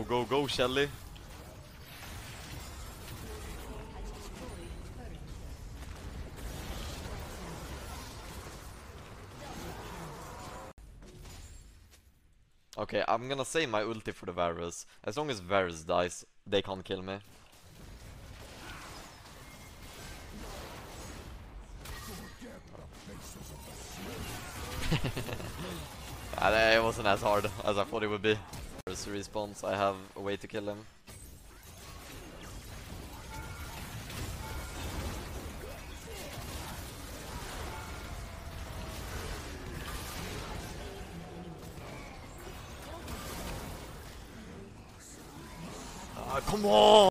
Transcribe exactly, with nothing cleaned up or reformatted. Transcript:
Go, go, go, Shelly. Okay, I'm gonna save my ulti for the Varus. As long as Varus dies, they can't kill me. uh, it wasn't as hard as I thought it would be. Varus respawns, I have a way to kill him. Ah, come on!